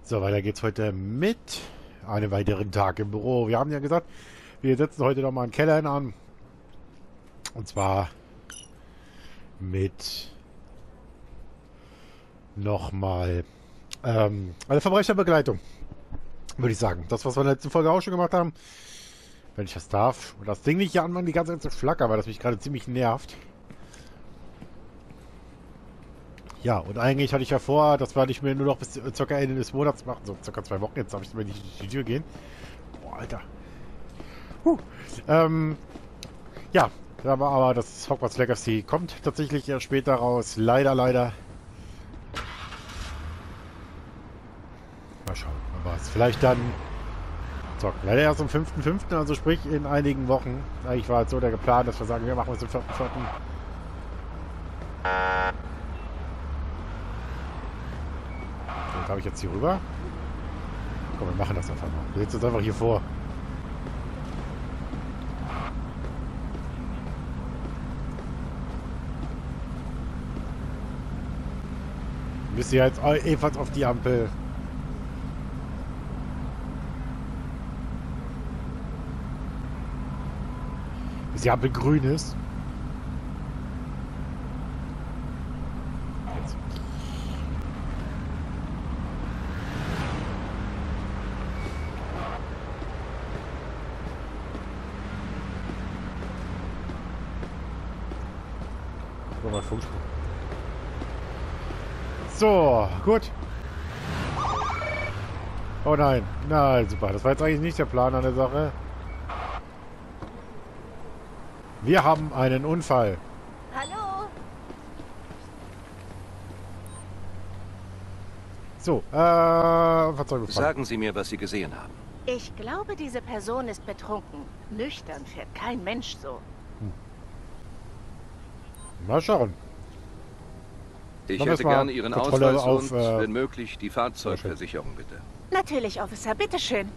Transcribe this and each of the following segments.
So, weiter geht's heute mit einem weiteren Tag im Büro. Wir haben ja gesagt, wir setzen heute noch mal einen Keller an. Und zwar mit nochmal eine Verbrecherbegleitung, würde ich sagen. Das, was wir in der letzten Folge auch schon gemacht haben. Wenn ich das darf. Und das Ding nicht hier anmachen, die ganze Zeit zu flackern, weil das mich gerade ziemlich nervt. Ja, und eigentlich hatte ich ja vor, das werde ich mir nur noch bis circa Ende des Monats machen. So circa 2 Wochen. Jetzt darf ich mir nicht durch die Tür gehen. Boah, Alter. Ja, aber das Hogwarts Legacy kommt tatsächlich erst später raus. Leider. Mal schauen. Aber es vielleicht dann zocken. Leider erst am 5.5., also sprich in einigen Wochen. Eigentlich war es so der Plan, dass wir sagen, wir machen es am 4.4. Darf ich jetzt hier rüber? Komm, wir machen das einfach mal. Wir setzen uns einfach hier vor. Müsst ihr jetzt ebenfalls auf die Ampel. Bis die Ampel grün ist. Jetzt. Mal Funkspruch. So, gut. Oh nein. Na, super. Das war jetzt eigentlich nicht der Plan an der Sache. Wir haben einen Unfall. Hallo? So, Verzeihung. Sagen Sie mir, was Sie gesehen haben. Ich glaube, diese Person ist betrunken. Nüchtern fährt kein Mensch so. Mal schauen. Ich Machen wir hätte erst mal gerne Ihren Kontrolle Ausweis auf, und, wenn möglich, die Fahrzeugversicherung, bitte. Natürlich, Officer, bitteschön.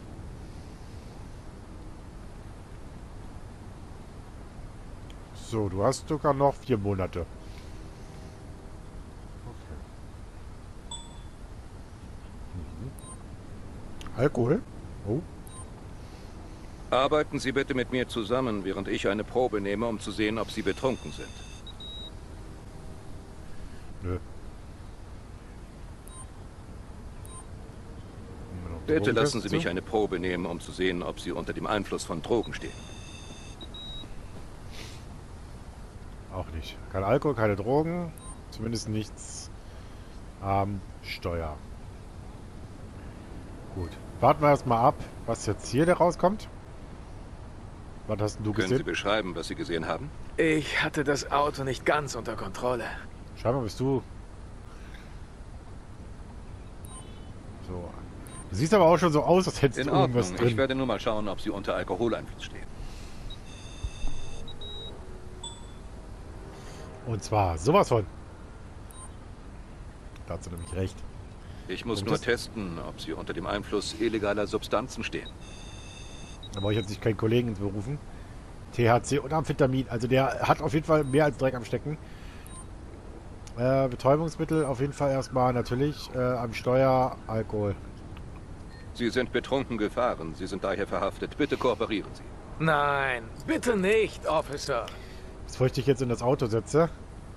So, du hast sogar noch 4 Monate. Okay. Alkohol? Oh. Arbeiten Sie bitte mit mir zusammen, während ich eine Probe nehme, um zu sehen, ob Sie betrunken sind. Nö. Bitte lassen Sie mich eine Probe nehmen, um zu sehen, ob Sie unter dem Einfluss von Drogen stehen. Auch nicht. Kein Alkohol, keine Drogen. Zumindest nichts am Steuer. Gut. Warten wir erstmal ab, was jetzt hier rauskommt. Was hast denn du Können Sie gesehen? beschreiben, was Sie gesehen haben? Ich hatte das Auto nicht ganz unter Kontrolle. Scheinbar bist du. So. Du siehst aber auch schon so aus, als hättest In du irgendwas Ordnung. drin. Ich werde nur mal schauen, ob Sie unter Alkoholeinfluss stehen. Und zwar sowas von. Da hast du nämlich recht. Ich muss Und nur das- testen, ob Sie unter dem Einfluss illegaler Substanzen stehen. Da brauche ich jetzt nicht keinen Kollegen ins berufen. THC und Amphetamin. Also der hat auf jeden Fall mehr als Dreck am Stecken. Betäubungsmittel auf jeden Fall erstmal natürlich. Am Steuer Alkohol. Sie sind betrunken gefahren. Sie sind daher verhaftet. Bitte kooperieren Sie. Nein, bitte nicht, Officer. Bevor ich dich jetzt in das Auto setze.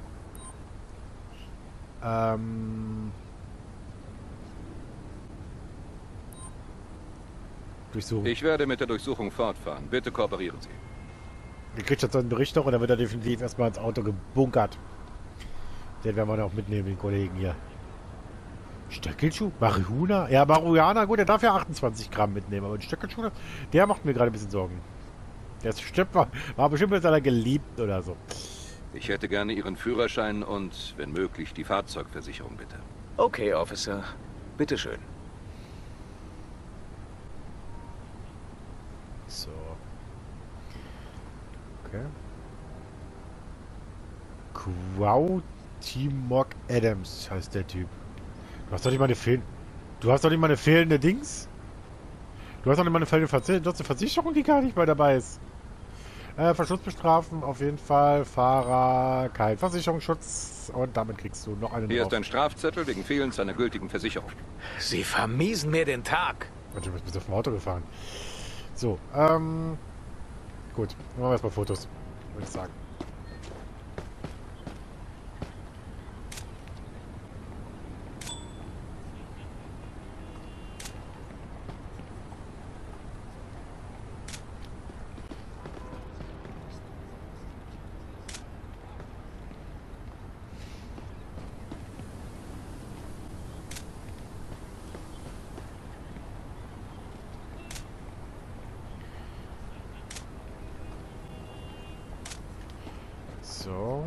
Durchsuchen. Ich werde mit der Durchsuchung fortfahren. Bitte kooperieren Sie. Ihr kriegt jetzt einen Bericht noch und dann wird er definitiv erstmal ins Auto gebunkert. Den werden wir dann auch mitnehmen, den Kollegen hier. Stöckelschuh? Marihuana? Ja, Marihuana, gut, der darf ja 28 Gramm mitnehmen, aber ein Stöckelschuh, der macht mir gerade ein bisschen Sorgen. Der ist bestimmt, war bestimmt mit seiner geliebt oder so. Ich hätte gerne Ihren Führerschein und, wenn möglich, die Fahrzeugversicherung, bitte. Okay, Officer. Bitteschön. So. Okay. Timok Adams heißt der Typ. Du hast doch nicht mal eine fehlende Dings? Du hast doch nicht mal eine fehlende Versicherung, die gar nicht mehr dabei ist. Verschluss bestrafen, auf jeden Fall. Fahrer, kein Versicherungsschutz. das. Und damit kriegst du noch einen Hier drauf. ist ein Strafzettel wegen Fehlens einer gültigen Versicherung. Sie vermiesen mir den Tag. Warte, du bist auf dem Auto gefahren. So, gut. Machen wir erstmal Fotos, würde ich sagen. So.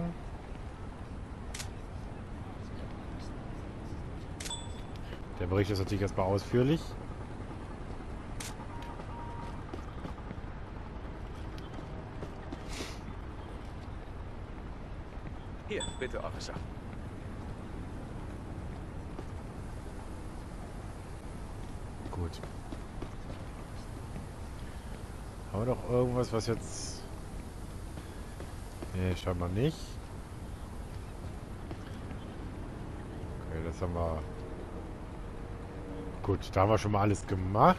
Der Bericht ist natürlich erstmal ausführlich. Hier, bitte, Officer. Gut. Haben wir doch irgendwas, was jetzt... Nee, scheinbar nicht. Okay, das haben wir... Gut, da haben wir schon mal alles gemacht.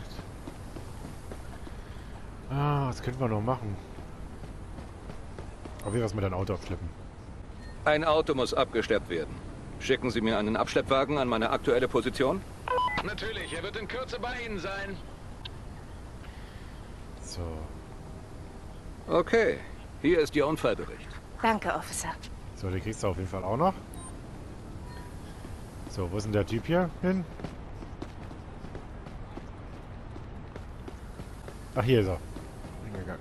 Ah, was könnten wir noch machen? Auf jeden Fall was mit deinem Auto abschleppen. Ein Auto muss abgeschleppt werden. Schicken Sie mir einen Abschleppwagen an meine aktuelle Position? Natürlich, er wird in Kürze bei Ihnen sein. So. Okay, hier ist Ihr Unfallbericht. Danke, Officer. So, den kriegst du auf jeden Fall auch noch. So, wo ist denn der Typ hier hin? Ach, hier ist er. Hingegangen.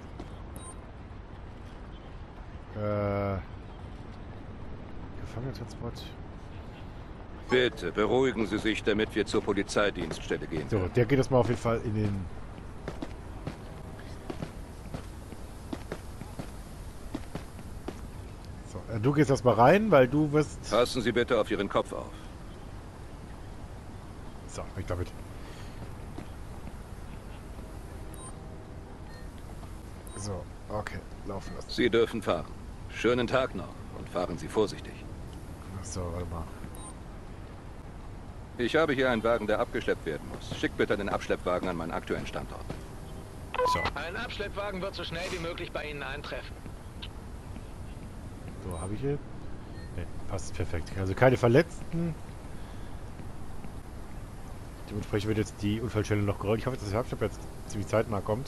Gefangenentransport. Bitte beruhigen Sie sich, damit wir zur Polizeidienststelle gehen. So, der geht jetzt mal auf jeden Fall in den... So, du gehst erstmal rein, weil du wirst... Passen Sie bitte auf Ihren Kopf auf. So, weg damit. So, okay, laufen lassen. Sie dürfen fahren. Schönen Tag noch und fahren Sie vorsichtig. So, warte mal. Ich habe hier einen Wagen, der abgeschleppt werden muss. Schickt bitte den Abschleppwagen an meinen aktuellen Standort. So, Ein Abschleppwagen wird so schnell wie möglich bei Ihnen eintreffen. so habe ich hier. Ne, passt perfekt. Also keine Verletzten. Dementsprechend wird jetzt die Unfallstelle noch gerollt. Ich hoffe, dass der Abschlepp jetzt ziemlich zeitnah kommt.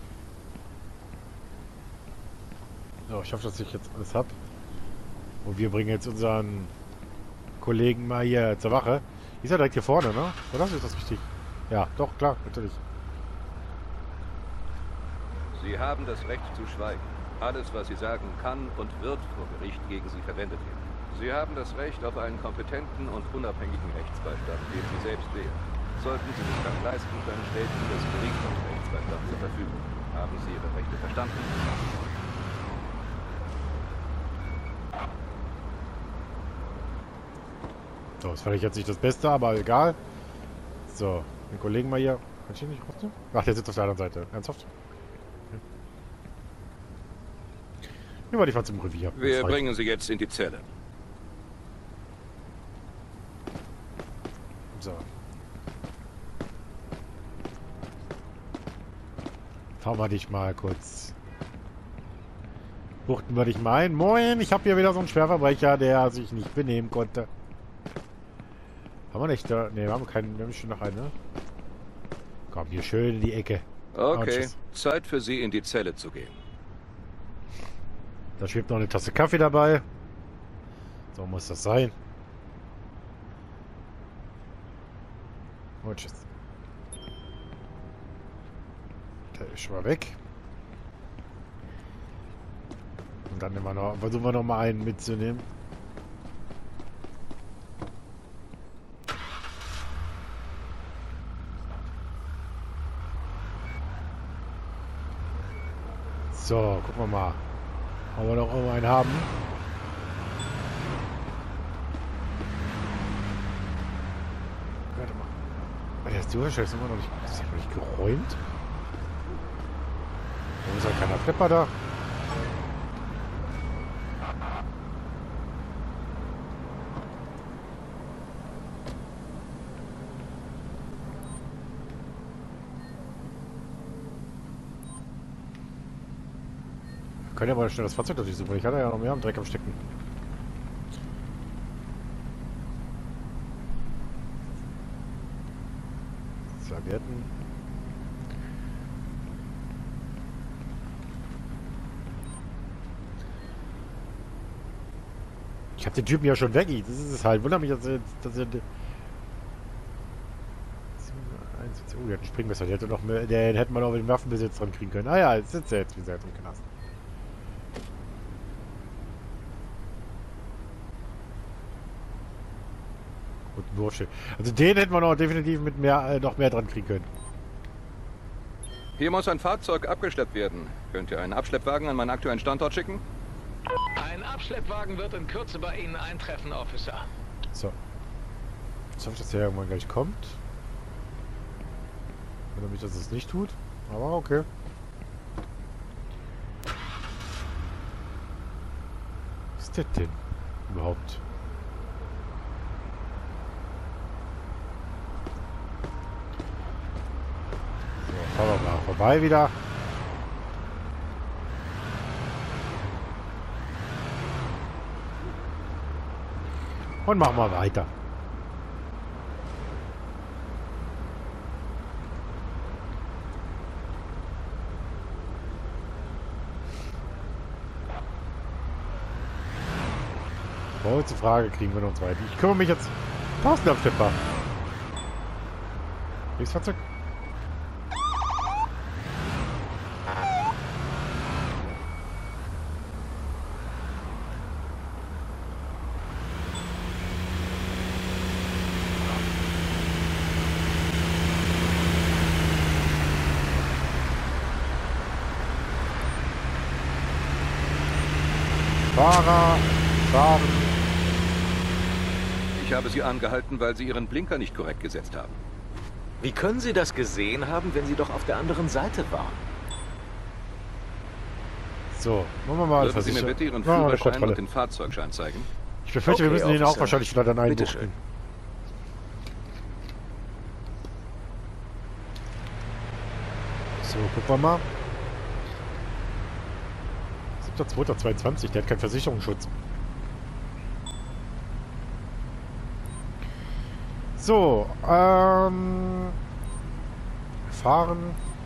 So, ich hoffe, dass ich jetzt alles habe. Und wir bringen jetzt unseren Kollegen mal hier zur Wache. Die ist ja direkt hier vorne, ne? Oder ist das wichtig? Ja, doch, klar, natürlich. Sie haben das Recht zu schweigen. Alles, was Sie sagen, kann und wird vor Gericht gegen Sie verwendet werden. Sie haben das Recht auf einen kompetenten und unabhängigen Rechtsbeistand, den Sie selbst wählen. Sollten Sie sich das leisten können, stellt Ihnen das Gericht und Rechtsbeistand zur Verfügung. Haben Sie Ihre Rechte verstanden? So, das fand ich jetzt nicht das Beste, aber egal. So, den Kollegen mal hier. Kann ich ihn nicht rausnehmen? Ach, der sitzt auf der anderen Seite. Ernsthaft? Okay. Nehmen wir die Fahrt zum Revier. Wir bringen Sie jetzt in die Zelle. So. Fahren wir dich mal kurz. Buchten wir dich mal ein. Moin, ich habe hier wieder so einen Schwerverbrecher, der sich nicht benehmen konnte. Haben wir nicht da? Ne, wir haben keinen. Wir haben schon noch einen, ne? Komm, hier schön in die Ecke. Okay, tschüss. Zeit für Sie, in die Zelle zu gehen. Da schwebt noch eine Tasse Kaffee dabei. So muss das sein. Und tschüss. Der ist schon mal weg. Und dann nehmen wir noch, versuchen wir noch mal einen mitzunehmen. So, gucken wir mal. Ob wir noch irgendwo einen haben. Warte mal. Der ist die Urscheiß immer noch nicht. Ist der noch nicht geräumt? Warum ist da keiner Flipper da? können ja mal schnell das Fahrzeug durch suchen. Ich hatte ja noch mehr am Dreck am Stecken. Servietten. Ich hab den Typen ja schon weg. Das ist es halt. Wundert mich, dass er... Oh, der hat einen Springmesser. Der hätte noch mehr, den hätte man auch mit dem Waffenbesitz dran kriegen können. Ah ja, jetzt sitzt er jetzt, wie gesagt, im Knast. Und Bursche. Also den hätten wir noch definitiv mit mehr, noch mehr dran kriegen können. Hier muss ein Fahrzeug abgeschleppt werden. Könnt ihr einen Abschleppwagen an meinen aktuellen Standort schicken? Ein Abschleppwagen wird in Kürze bei Ihnen eintreffen, Officer. So. Jetzt hoffe ich, dass der irgendwann gleich kommt. Oder mich, dass es nicht tut. Aber okay. Was ist das denn überhaupt? So, fahren wir mal vorbei wieder. Und machen wir weiter. Kurze Frage, kriegen wir noch zwei. Ich kümmere mich jetzt. Straßenabschlepper. Fahrzeug. Fahrer, fahren. Ich habe Sie angehalten, weil Sie Ihren Blinker nicht korrekt gesetzt haben. Wie können Sie das gesehen haben, wenn Sie doch auf der anderen Seite waren? So, machen wir mal. Würden Sie mir bitte Ihren Führerschein und den Fahrzeugschein zeigen? Ich befürchte, wir müssen den auch wahrscheinlich wieder dann einbuchten. Bitteschön. So, gucken wir mal. 7.2.22, der hat keinen Versicherungsschutz. So, fahren.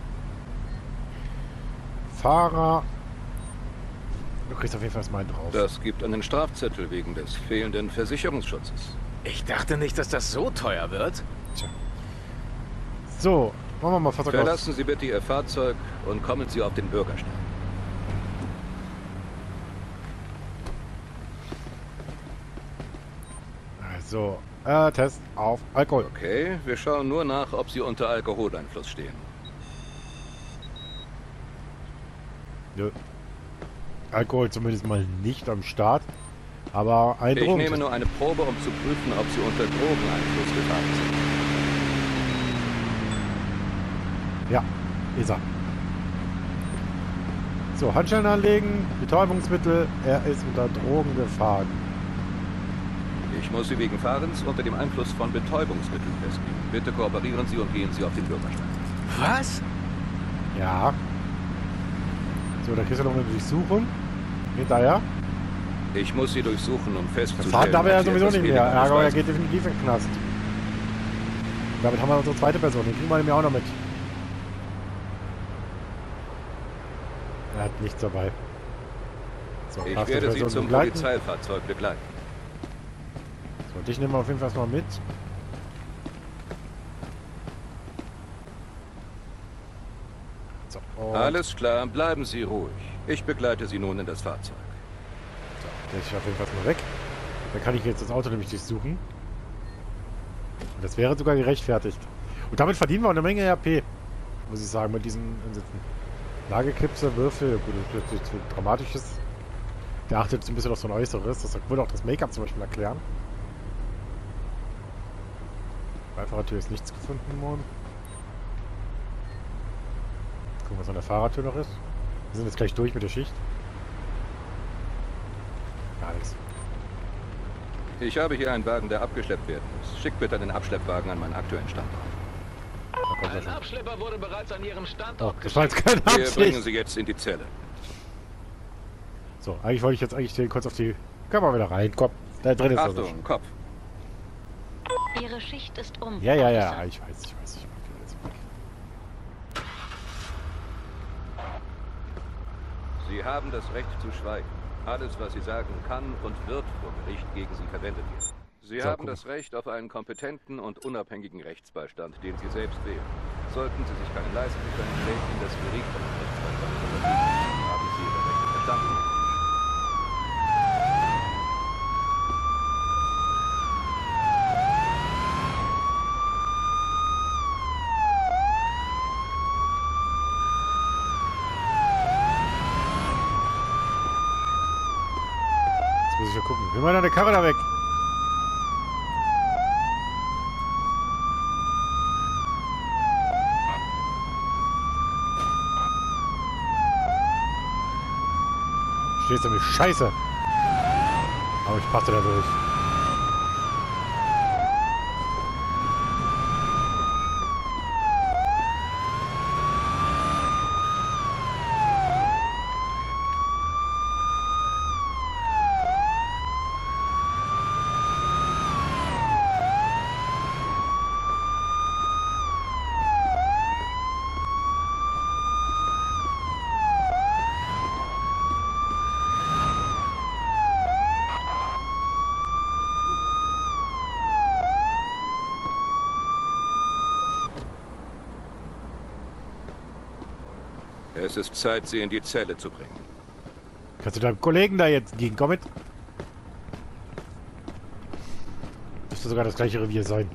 Fahrer. Du kriegst auf jeden Fall mal einen drauf. Das gibt einen Strafzettel wegen des fehlenden Versicherungsschutzes. Ich dachte nicht, dass das so teuer wird. Tja. So, machen wir mal Fahrzeug aus. Verlassen Sie bitte Ihr Fahrzeug und kommen Sie auf den Bürgersteig. So, Test auf Alkohol. Okay, wir schauen nur nach, ob Sie unter Alkoholeinfluss stehen. Nö. Alkohol zumindest mal nicht am Start. Aber ein Ich Drogen. nehme nur eine Probe, um zu prüfen, ob Sie unter Drogeneinfluss gefahren sind. Ja, ist er. So, Handschellen anlegen, Betäubungsmittel, er ist unter Drogen gefahren. Ich muss Sie wegen Fahrens unter dem Einfluss von Betäubungsmitteln festnehmen. Bitte kooperieren Sie und gehen Sie auf den Bürgersteig. Was? Ja. So, da kriegst du noch eine Durchsuchung. Hinterher. Ich muss Sie durchsuchen, um festzustellen, Fahren darf er ja ob Sie sowieso etwas nicht mehr. weniger Er beweisen. geht definitiv in den Knast. Damit haben wir unsere zweite Person. Den kriegen wir nämlich auch noch mit. Er hat nichts dabei. So, Ich erste werde Sie Person zum begleiten. Polizeifahrzeug begleiten. So, dich nehmen wir auf jeden Fall erstmal mit. So, und Alles klar, bleiben Sie ruhig. Ich begleite Sie nun in das Fahrzeug. der ist auf jeden Fall mal weg. Dann kann ich jetzt das Auto nämlich durchsuchen. Und das wäre sogar gerechtfertigt. Und damit verdienen wir auch eine Menge RP. Muss ich sagen, mit diesen Insätzen. Lageklipse, Würfel, gut, das ist jetzt nichts Dramatisches. Der achtet jetzt ein bisschen auf so ein Äußeres. Das würde auch das Make-up zum Beispiel erklären. Beifahrertür ist nichts gefunden worden. Gucken, was an der Fahrertür noch ist. Wir sind jetzt gleich durch mit der Schicht. Gar nichts. Ich habe hier einen Wagen, der abgeschleppt werden muss. Schickt bitte den Abschleppwagen an meinen aktuellen Standort. Da kommt er Ein schon. Abschlepper wurde bereits an Ihrem Oh, Standort das war jetzt keine Wir bringen Absicht. Sie jetzt in die Zelle. So, eigentlich wollte ich jetzt eigentlich den kurz auf die... Können wir wieder rein, komm. Da drin ist er. Achtung, Kopf. Ihre Schicht ist um. Ja, ja, ja, Officer. ich weiß. Ich mag das. Sie haben das Recht zu schweigen. Alles, was Sie sagen, kann und wird vor Gericht gegen Sie verwendet werden. Sie So, haben guck. das Recht auf einen kompetenten und unabhängigen Rechtsbeistand, den Sie selbst wählen. Sollten Sie sich keinen leisten können, stellt Ihnen das Gericht einen Rechtsbeistand zur Verfügung. Haben Sie Ihre Rechte verstanden? Jetzt muss ich ja gucken. Nimm mal deine Karre da weg. Stehst du mit Scheiße. Aber ich passe da durch. Es ist Zeit, Sie in die Zelle zu bringen. Kannst du deinem Kollegen da jetzt entgegenkommen? Müsste sogar das gleiche Revier sein.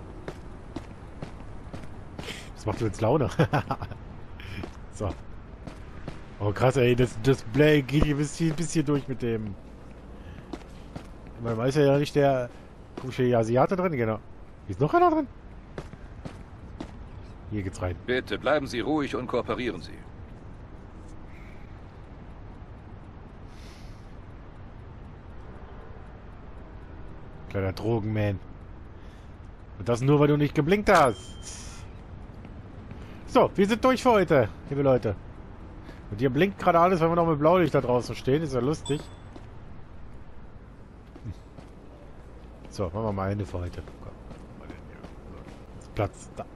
Das macht jetzt Laune. So. Oh krass, ey, das Play geht hier ein bisschen durch mit dem. Man weiß ja nicht der komische Asiate drin, genau. Hier ist noch einer drin. Hier geht's rein. Bitte bleiben Sie ruhig und kooperieren Sie. Kleiner Drogenman. Und das nur, weil du nicht geblinkt hast. So, wir sind durch für heute, liebe Leute. Und hier blinkt gerade alles, weil wir noch mit Blaulicht da draußen stehen. Ist ja lustig. So, machen wir mal Ende für heute. Komm. Ist Platz da.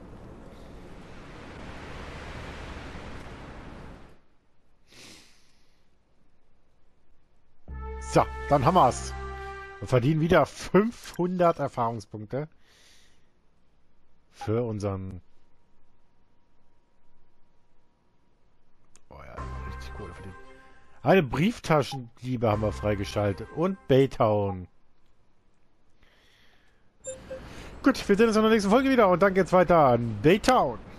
So, dann haben wir's. Wir verdienen wieder 500 Erfahrungspunkte für unseren... Oh ja, richtig Kohle verdient. Eine Brieftaschendiebe haben wir freigeschaltet und Baytown. Gut, wir sehen uns in der nächsten Folge wieder und dann geht's weiter an Baytown.